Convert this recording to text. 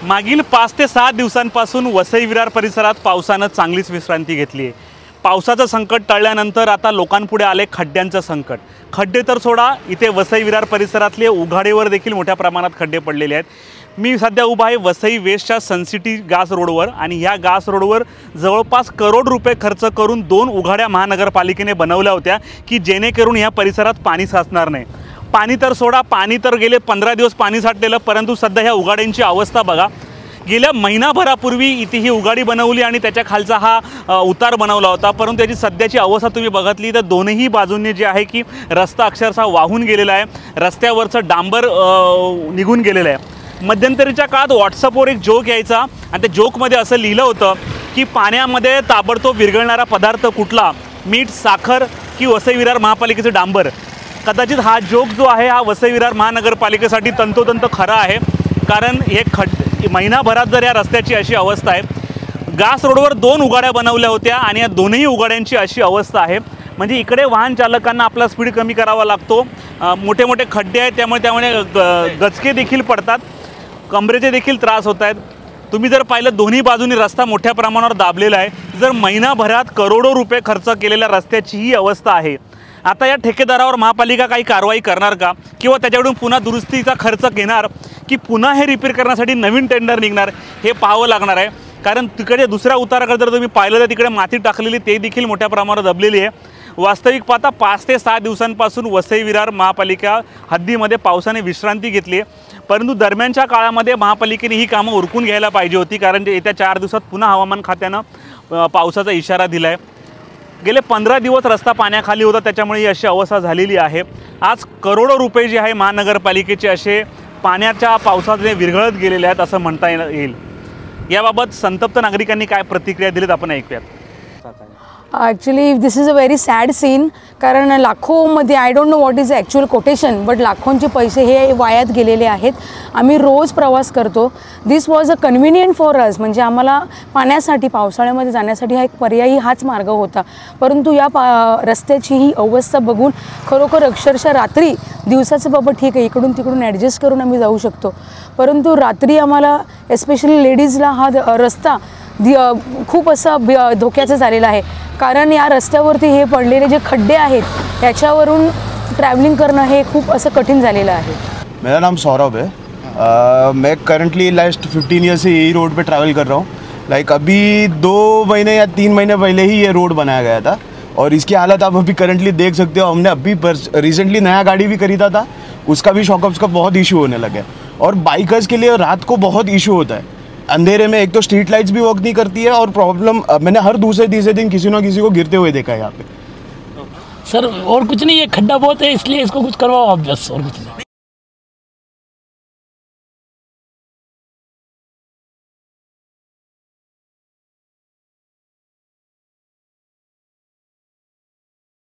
मागील 5 ते 6 दिवसांपासून वसई विरार परिसरात पावसानं चांगलीच विश्रांती घेतली आहे। पावसाचं संकट टळल्यानंतर आता लोकांपुढे आले खड्ड्यांचं संकट। खड्डे तर सोडा, इथे वसई विरार परिसरातले उघाडेवर देखील मोठ्या प्रमाणात खड्डे पडलेले आहेत। मी सध्या उभा आहे वसई वेस्टच्या सनसिटी गास रोडवर आणि ह्या गास रोडवर जवळपास करोड रुपये खर्च करून 2 उघाड्या महानगरपालिकेने बनवल्या होत्या की जेणेकरून ह्या परिसरात पाणी साचणार नाही। पाणी तर सोडा, पाणी तर गेले 15 दिवस पाणी साठलेलं, परंतु सध्या ह्या उघाड्यांची अवस्था बघा। गेल्या महिनाभरापूर्वी इथे ही उघाडी बनवली आणि त्याच्या खालचा हा उतार बनवला होता, परंतु त्याची सध्याची अवस्था तुम्ही बघितली तर दोन्ही बाजूंनी जे आहे की रस्ता अक्षरशः वाहून गेलेला आहे, रस्त्यावरचं डांबर निघून गेलेलं आहे। मध्यंतरीच्या काळात व्हॉट्सअपवर एक जोक यायचा आणि त्या जोकमध्ये असं लिहिलं होतं की पाण्यामध्ये ताबडतोब विरघळणारा पदार्थ कुठला, मीठ, साखर की वसई विरार महापालिकेचे डांबर। कदाचित हा जोक जो आहे हा वसई विरार महानगरपालिकेसाठी तंतोतंत खरा आहे, कारण हे महिनाभरात जर या रस्त्याची अशी अवस्था आहे। गास रोडवर 2 उघाड्या बनवल्या होत्या आणि या दोन्ही उघाड्यांची अशी अवस्था आहे, म्हणजे इकडे वाहन चालकांना आपला स्पीड कमी करावा लागतो। मोठे मोठे खड्डे आहेत, त्यामुळे गचके देखील पडतात, कमरेचे देखील त्रास होत आहेत। तुम्ही जर पाहिलं दोन्ही बाजूनी रस्ता मोठ्या प्रमाणावर दाबलेला आहे। जर महिनाभरात करोडो रुपये खर्च केलेल्या रस्त्याची ही अवस्था आहे। आता या ठेकेदारावर महापालिका काही कारवाई करणार का, किंवा त्याच्याकडून पुन्हा दुरुस्तीचा खर्च घेणार की पुन्हा हे रिपेअर करण्यासाठी नवीन टेंडर निघणार, हे पाहावं लागणार आहे। कारण तिकडे दुसऱ्या उताराकडे जर तुम्ही पाहिलं तर तिकडे माती टाकलेली ते देखील मोठ्या प्रमाणात दबलेली आहे। वास्तविक पाहता 5 ते 6 दिवसांपासून वसई विरार महापालिका हद्दीमध्ये पावसाने विश्रांती घेतली आहे, परंतु दरम्यानच्या काळामध्ये महापालिकेने ही कामं उरकून घ्यायला पाहिजे होती, कारण येत्या 4 दिवसात पुन्हा हवामान खात्यानं पावसाचा इशारा दिला आहे। गेले 15 दिवस रस्ता पाण्याखाली होता, त्याच्यामुळे ही अशी अवस्था झालेली आहे। आज करोडो रुपये जे आहे महानगरपालिकेचे असे पाण्याच्या पावसाने विरघळत गेलेले आहेत असं म्हणता येईल। याबाबत संतप्त नागरिकांनी काय प्रतिक्रिया दिलीत आपण ऐकूयात। Actually this is a very sad scene, कारण लाखोमध्ये I don't know what is actual quotation, but लाखोंचे पैसे हे वायात गेलेले आहेत। आम्ही रोज प्रवास करतो। This was a convenient for us, म्हणजे आम्हाला पाण्यासाठी पावसाळ्यामध्ये जाण्यासाठी हा एक पर्यायी हाच मार्ग होता, परंतु या रस्त्याची ही अवस्था बघून खरोखर अक्षरशः रात्री, दिवसाचं बाबा ठीक आहे इकडून तिकडून ॲडजस्ट करून आम्ही जाऊ शकतो, परंतु रात्री आम्हाला एस्पेशली लेडीजला हा रस्ता खूप असा धोक्याचा झालेला आहे, कारण या रस्त्यावरती हे पडलेले जे खड्डे आहेत त्याच्यावरून ट्रॅव्हलिंग करणं हे खूप असं कठीण झालेलं आहे। मेरा नाम सौरभ है। मैं करंटली लास्ट 15 ईयर से यही रोड पे ट्रैवल कर रहा हूँ। लाइक अभी 2 महीने या 3 महीने पहले ही ये रोड बनाया गया था और इसकी हालत आप अभी करंटली देख सकते हो। हमने अभी रिसेंटली नया गाड़ी भी खरीदा था, उसका भी शॉकअप्स का बहुत इशू होने लगे और बाइकर्स के लिए रात को बहुत इशू होता है। अंधेरे में एक तो स्ट्रीट लाइट्स भी वर्क नहीं करती है और प्रॉब्लम मैंने हर दूसरे तीसरे दिन किसी ना किसी को गिरते हुए देखा है यहाँ पे। सर और कुछ नहीं, ये खड्डा बहुत है इसलिए इसको कुछ करवाओ आप बस, और कुछ नहीं।